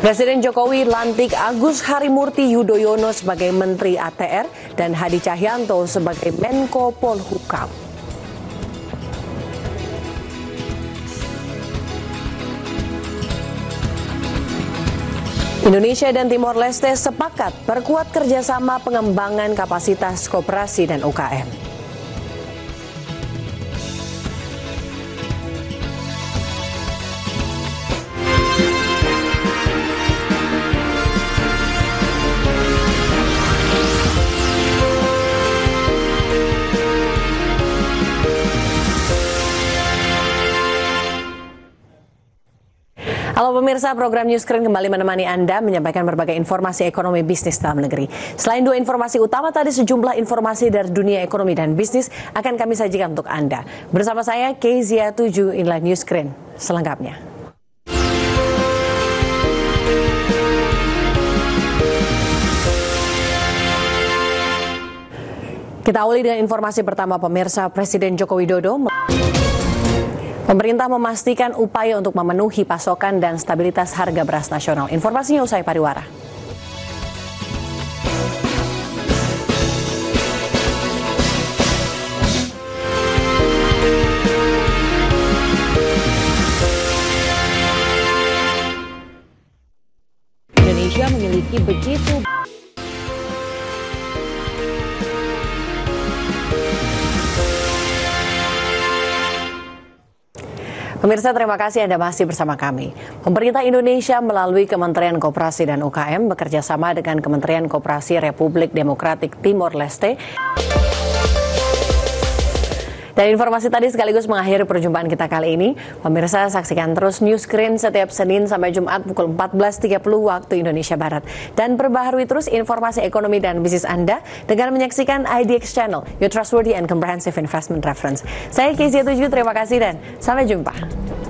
Presiden Jokowi lantik Agus Harimurti Yudhoyono sebagai Menteri ATR dan Hadi Cahyanto sebagai Menko Polhukam. Indonesia dan Timor Leste sepakat perkuat kerjasama pengembangan kapasitas koperasi dan UKM. Halo pemirsa, program Newscreen kembali menemani Anda menyampaikan berbagai informasi ekonomi bisnis dalam negeri. Selain dua informasi utama tadi, sejumlah informasi dari dunia ekonomi dan bisnis akan kami sajikan untuk Anda. Bersama saya, Kezia 7, inilah Newscreen selengkapnya. Kita awali dengan informasi pertama pemirsa. Presiden Joko Widodo Pemerintah memastikan upaya untuk memenuhi pasokan dan stabilitas harga beras nasional. Informasinya usai pariwara. Indonesia memiliki begitu Pemirsa, terima kasih Anda masih bersama kami. Pemerintah Indonesia melalui Kementerian Koperasi dan UKM bekerja sama dengan Kementerian Koperasi Republik Demokratik Timor Leste. Dan informasi tadi sekaligus mengakhiri perjumpaan kita kali ini. Pemirsa, saksikan terus Newscreen setiap Senin sampai Jumat pukul 14.30 waktu Indonesia Barat. Dan perbaharui terus informasi ekonomi dan bisnis Anda dengan menyaksikan IDX Channel, your trustworthy and comprehensive investment reference. Saya Kezia 7, terima kasih dan sampai jumpa.